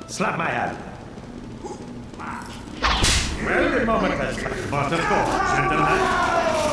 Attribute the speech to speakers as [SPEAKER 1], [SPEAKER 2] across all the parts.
[SPEAKER 1] Slap my hand. Well, the moment has struck. But of course, gentlemen.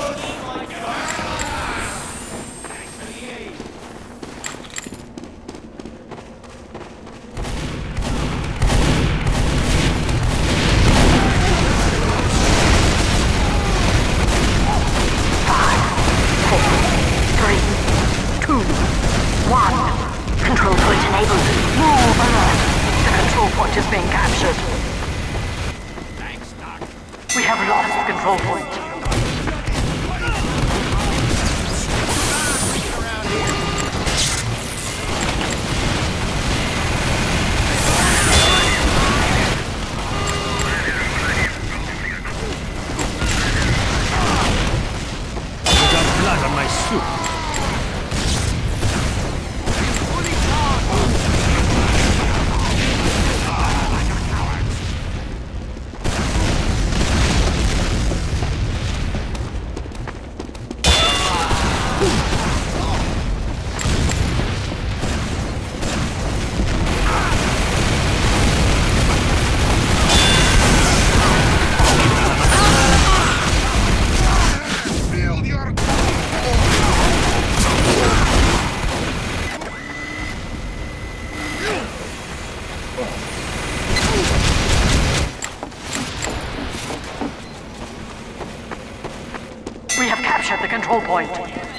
[SPEAKER 2] We have captured the control point.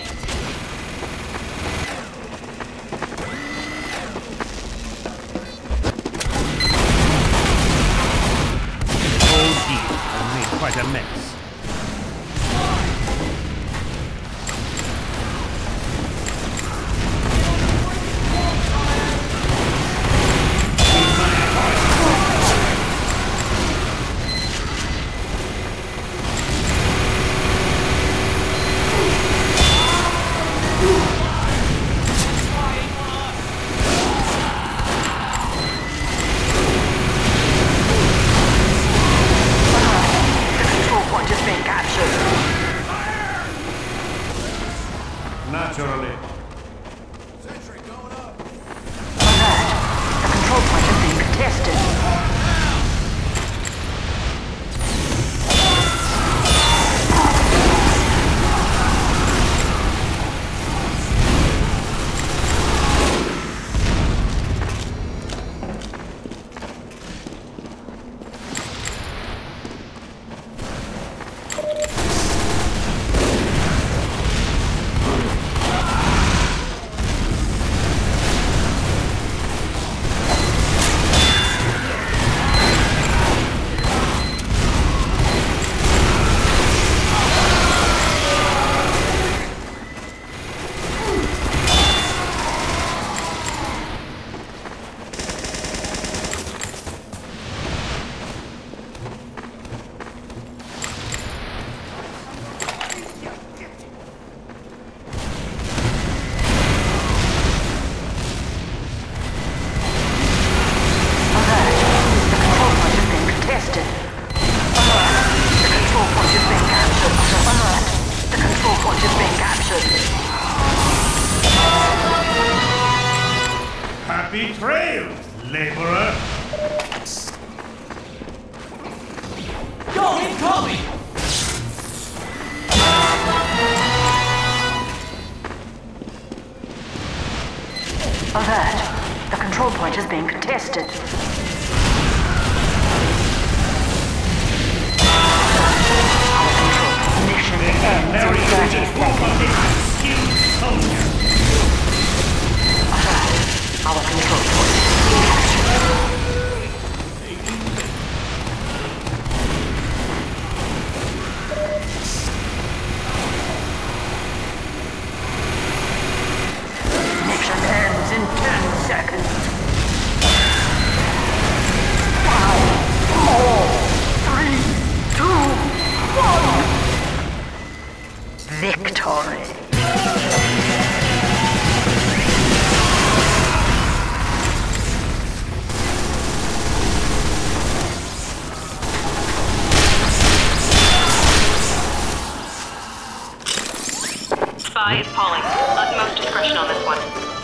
[SPEAKER 1] Oh dear, I made quite a mess. Naturally.
[SPEAKER 2] Sentry going up. Alert. The control point is being contested.
[SPEAKER 1] Happy trails, laborer!
[SPEAKER 3] Go, incoming!
[SPEAKER 2] Alert! The control point is being contested. Mission ends in 30 seconds.
[SPEAKER 1] Skilled soldier!
[SPEAKER 2] Our control point is being captured. Mission ends in 10 seconds. 5, 4, 3, 2, 1. Victory.
[SPEAKER 4] Spy is calling. Utmost discretion on this one.